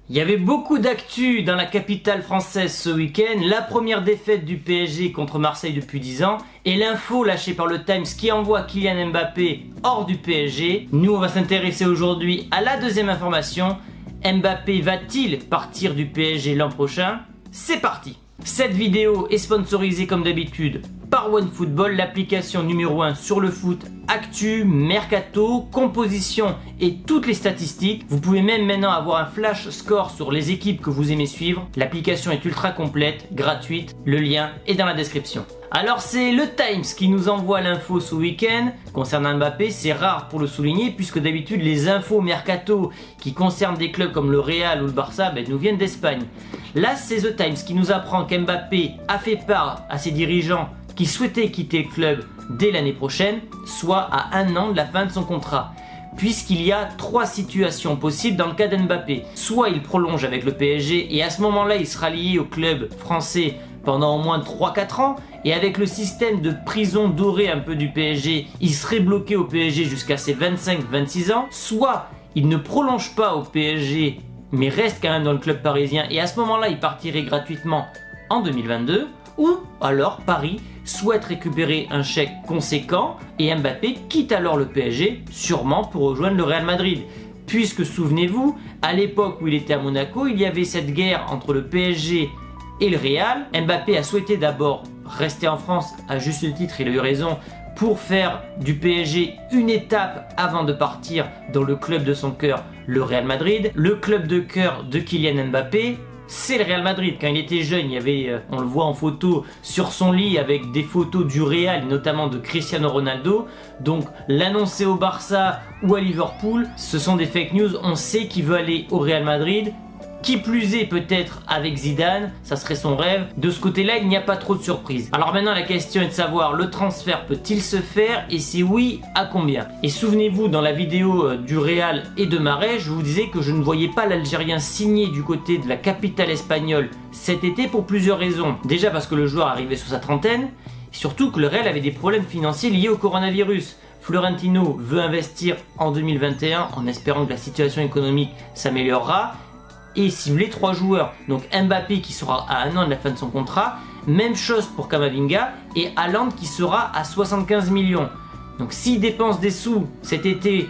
Il y avait beaucoup d'actu dans la capitale française ce week-end, la première défaite du PSG contre Marseille depuis 10 ans et l'info lâchée par le Times qui envoie Kylian Mbappé hors du PSG. Nous on va s'intéresser aujourd'hui à la deuxième information. Mbappé va-t-il partir du PSG l'an prochain? C'est parti! Cette vidéo est sponsorisée comme d'habitude par OneFootball, l'application numéro 1 sur le foot, actu, mercato, composition et toutes les statistiques. Vous pouvez même maintenant avoir un flash score sur les équipes que vous aimez suivre. L'application est ultra complète, gratuite, le lien est dans la description. Alors c'est le Times qui nous envoie l'info ce week-end concernant Mbappé. C'est rare pour le souligner puisque d'habitude les infos mercato qui concernent des clubs comme le Real ou le Barça nous viennent d'Espagne. Là c'est The Times qui nous apprend qu'Mbappé a fait part à ses dirigeants qui souhaitait quitter le club dès l'année prochaine, soit à 1 an de la fin de son contrat. Puisqu'il y a 3 situations possibles dans le cas d'Mbappé. Soit il prolonge avec le PSG et à ce moment-là il sera lié au club français pendant au moins 3-4 ans, et avec le système de prison dorée un peu du PSG, il serait bloqué au PSG jusqu'à ses 25-26 ans. Soit il ne prolonge pas au PSG mais reste quand même dans le club parisien et à ce moment-là il partirait gratuitement en 2022. Ou alors Paris souhaite récupérer un chèque conséquent et Mbappé quitte alors le PSG, sûrement pour rejoindre le Real Madrid. Puisque souvenez-vous, à l'époque où il était à Monaco, il y avait cette guerre entre le PSG et le Real. Mbappé a souhaité d'abord rester en France, à juste titre, il a eu raison, pour faire du PSG une étape avant de partir dans le club de son cœur, le Real Madrid. Le club de cœur de Kylian Mbappé, c'est le Real Madrid. Quand il était jeune, il y avait, on le voit en photo sur son lit avec des photos du Real, notamment de Cristiano Ronaldo. Donc l'annoncer au Barça ou à Liverpool, ce sont des fake news. On sait qu'il veut aller au Real Madrid. Qui plus est peut-être avec Zidane, ça serait son rêve. De ce côté-là, il n'y a pas trop de surprises. Alors maintenant, la question est de savoir, le transfert peut-il se faire et si oui, à combien? Et souvenez-vous, dans la vidéo du Real et de Mahrez, je vous disais que je ne voyais pas l'Algérien signer du côté de la capitale espagnole cet été pour plusieurs raisons. Déjà parce que le joueur arrivait sur sa trentaine, surtout que le Real avait des problèmes financiers liés au coronavirus. Florentino veut investir en 2021 en espérant que la situation économique s'améliorera et cibler 3 joueurs. Donc Mbappé qui sera à 1 an de la fin de son contrat, même chose pour Camavinga et Haaland qui sera à 75 millions. Donc s'il dépense des sous cet été,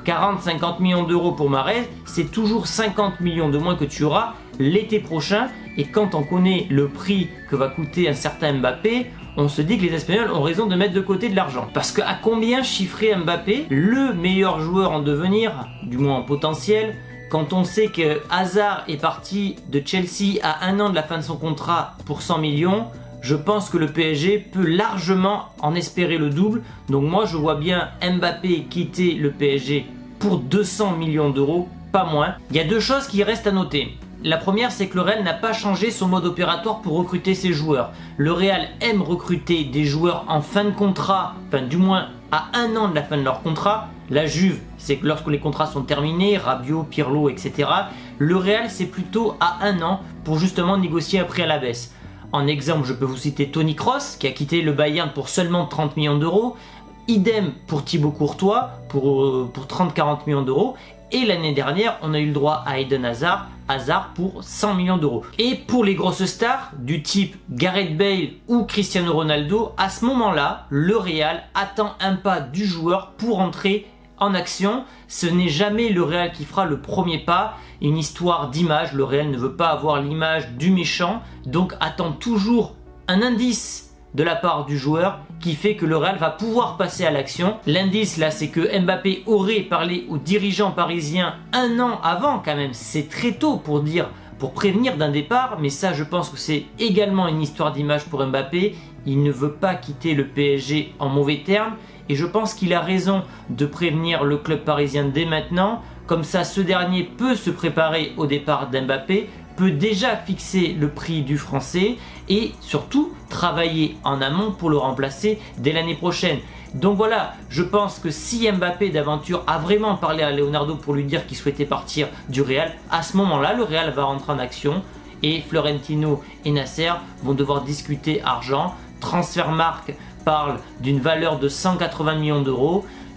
40-50 millions d'euros pour Mahrez, c'est toujours 50 millions de moins que tu auras l'été prochain. Et quand on connaît le prix que va coûter un certain Mbappé, on se dit que les Espagnols ont raison de mettre de côté de l'argent. Parce qu'à combien chiffrer Mbappé, le meilleur joueur en devenir, du moins en potentiel, quand on sait que Hazard est parti de Chelsea à 1 an de la fin de son contrat pour 100 millions, je pense que le PSG peut largement en espérer le double. Donc moi je vois bien Mbappé quitter le PSG pour 200 millions d'euros, pas moins. Il y a 2 choses qui restent à noter. La première, c'est que le Real n'a pas changé son mode opératoire pour recruter ses joueurs. Le Real aime recruter des joueurs en fin de contrat, enfin du moins à 1 an de la fin de leur contrat. La Juve, c'est que lorsque les contrats sont terminés, Rabiot, Pirlo, etc. Le Real, c'est plutôt à 1 an pour justement négocier un prix à la baisse. En exemple, je peux vous citer Toni Kroos qui a quitté le Bayern pour seulement 30 millions d'euros. Idem pour Thibaut Courtois pour 30-40 millions d'euros. Et l'année dernière, on a eu le droit à Eden Hazard pour 100 millions d'euros. Et pour les grosses stars du type Gareth Bale ou Cristiano Ronaldo, à ce moment-là, le Real attend un pas du joueur pour entrer en action. Ce n'est jamais le Real qui fera le premier pas. Une histoire d'image, le Real ne veut pas avoir l'image du méchant, donc attend toujours un indice de la part du joueur qui fait que le Real va pouvoir passer à l'action. L'indice là, c'est que Mbappé aurait parlé aux dirigeants parisiens 1 an avant quand même. C'est très tôt pour prévenir d'un départ, mais ça je pense que c'est également une histoire d'image pour Mbappé. Il ne veut pas quitter le PSG en mauvais termes et je pense qu'il a raison de prévenir le club parisien dès maintenant. Comme ça, ce dernier peut se préparer au départ d'Mbappé, peut déjà fixer le prix du français et surtout travailler en amont pour le remplacer dès l'année prochaine. Donc voilà, je pense que si Mbappé d'aventure a vraiment parlé à Leonardo pour lui dire qu'il souhaitait partir du Real, à ce moment-là, le Real va rentrer en action et Florentino et Nasser vont devoir discuter argent. Transfermarkt parle d'une valeur de 180 millions d'euros.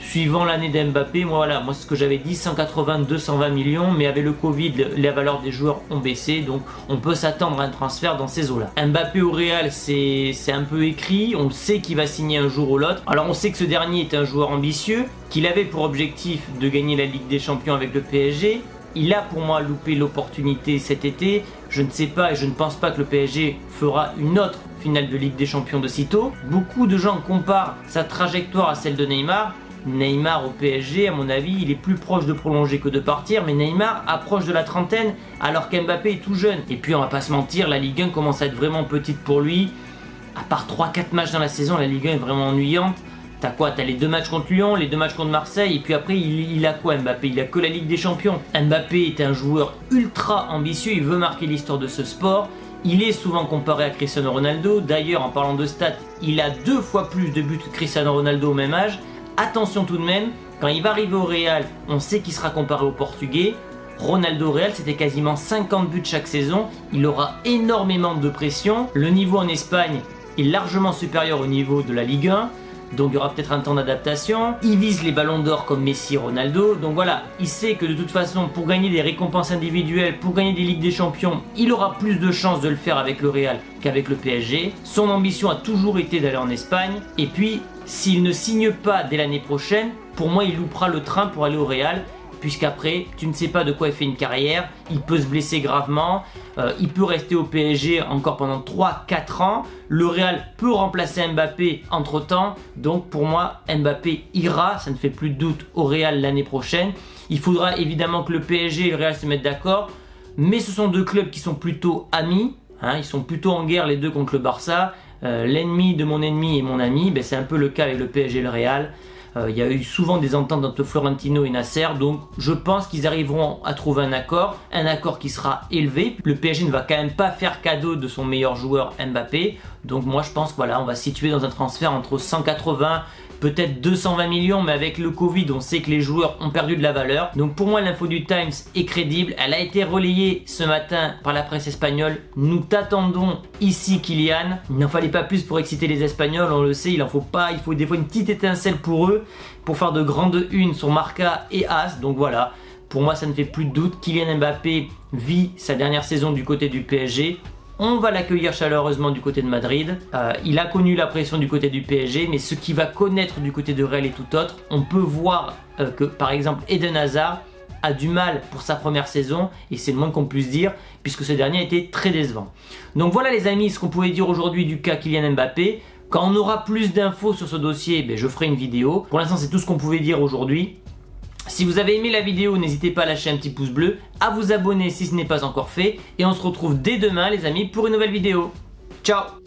suivant l'année d'Mbappé. Moi c'est ce que j'avais dit, 180-220 millions, mais avec le Covid, les valeurs des joueurs ont baissé, donc on peut s'attendre à un transfert dans ces eaux-là. Mbappé au Real, c'est un peu écrit, on sait qu'il va signer un jour ou l'autre. Alors on sait que ce dernier est un joueur ambitieux, qu'il avait pour objectif de gagner la Ligue des Champions avec le PSG. Il a pour moi loupé l'opportunité cet été. Je ne sais pas et je ne pense pas que le PSG fera une autre finale de Ligue des Champions de sitôt. Beaucoup de gens comparent sa trajectoire à celle de Neymar. Neymar au PSG, à mon avis, il est plus proche de prolonger que de partir, mais Neymar approche de la trentaine alors qu'Mbappé est tout jeune. Et puis on va pas se mentir, la Ligue 1 commence à être vraiment petite pour lui. À part 3-4 matchs dans la saison, la Ligue 1 est vraiment ennuyante. T'as quoi? T'as les 2 matchs contre Lyon, les 2 matchs contre Marseille, et puis après il a quoi Mbappé? Il a que la Ligue des Champions. Mbappé est un joueur ultra ambitieux, il veut marquer l'histoire de ce sport. Il est souvent comparé à Cristiano Ronaldo. D'ailleurs, en parlant de stats, il a 2 fois plus de buts que Cristiano Ronaldo au même âge. Attention tout de même, quand il va arriver au Real, on sait qu'il sera comparé au Portugais. Ronaldo au Real, c'était quasiment 50 buts chaque saison. Il aura énormément de pression. Le niveau en Espagne est largement supérieur au niveau de la Ligue 1. Donc il y aura peut-être un temps d'adaptation. Il vise les ballons d'or comme Messi, Ronaldo. Donc voilà, il sait que de toute façon, pour gagner des récompenses individuelles, pour gagner des Ligues des Champions, il aura plus de chances de le faire avec le Real qu'avec le PSG. Son ambition a toujours été d'aller en Espagne. Et puis, s'il ne signe pas dès l'année prochaine, pour moi, il loupera le train pour aller au Real. Puisqu'après, tu ne sais pas de quoi il fait une carrière, il peut se blesser gravement, il peut rester au PSG encore pendant 3-4 ans, le Real peut remplacer Mbappé entre temps, donc pour moi Mbappé ira, ça ne fait plus de doute, au Real l'année prochaine. Il faudra évidemment que le PSG et le Real se mettent d'accord, mais ce sont 2 clubs qui sont plutôt amis, hein, ils sont plutôt en guerre les deux contre le Barça, l'ennemi de mon ennemi est mon ami, ben, c'est un peu le cas avec le PSG et le Real. Il y a eu souvent des ententes entre Florentino et Nasser, donc je pense qu'ils arriveront à trouver un accord qui sera élevé. Le PSG ne va quand même pas faire cadeau de son meilleur joueur Mbappé, donc moi je pense que voilà, on va se situer dans un transfert entre 180, peut-être 220 millions, mais avec le Covid, on sait que les joueurs ont perdu de la valeur. Donc pour moi, l'info du Times est crédible. Elle a été relayée ce matin par la presse espagnole. Nous t'attendons ici, Kylian. Il n'en fallait pas plus pour exciter les Espagnols, on le sait, il en faut pas. Il faut des fois une petite étincelle pour eux, pour faire de grandes unes sur Marca et As. Donc voilà, pour moi, ça ne fait plus de doute. Kylian Mbappé vit sa dernière saison du côté du PSG. On va l'accueillir chaleureusement du côté de Madrid. Il a connu la pression du côté du PSG, mais ce qu'il va connaître du côté de Real est tout autre. On peut voir que par exemple Eden Hazard a du mal pour sa première saison, et c'est le moins qu'on puisse dire, puisque ce dernier a été très décevant. Donc voilà les amis, ce qu'on pouvait dire aujourd'hui du cas Kylian Mbappé. Quand on aura plus d'infos sur ce dossier, je ferai une vidéo. Pour l'instant, c'est tout ce qu'on pouvait dire aujourd'hui. Si vous avez aimé la vidéo, n'hésitez pas à lâcher un petit pouce bleu, à vous abonner si ce n'est pas encore fait, et on se retrouve dès demain les amis pour une nouvelle vidéo. Ciao!